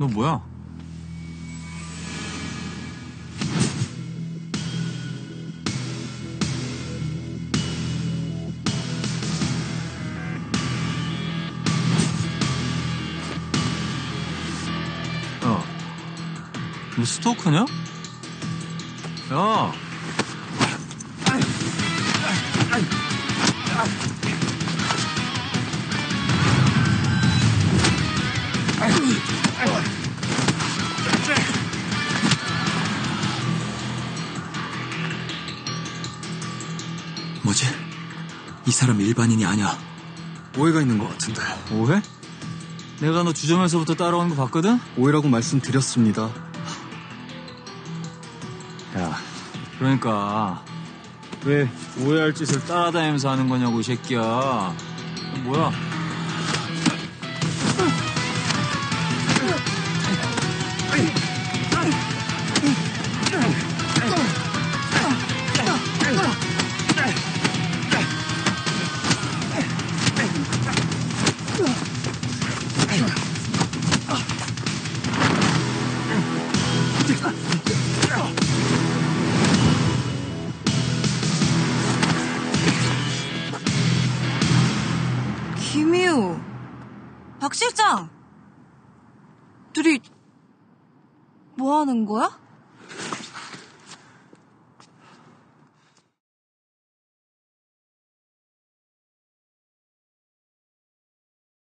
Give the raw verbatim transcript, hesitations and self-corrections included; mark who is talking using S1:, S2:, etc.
S1: 너 뭐야? 야, 너 스토커냐? 야!
S2: 뭐지? 이 사람 일반인이 아니야. 오해가 있는 것 같은데.
S1: 오해? 내가 너 주점에서부터 따라온 거 봤거든?
S2: 오해라고 말씀드렸습니다.
S1: 야, 그러니까 왜 오해할 짓을 따라다니면서 하는 거냐고, 이 새끼야. 뭐야?
S3: 김희우, 박 실장, 둘이 뭐 하는 거야?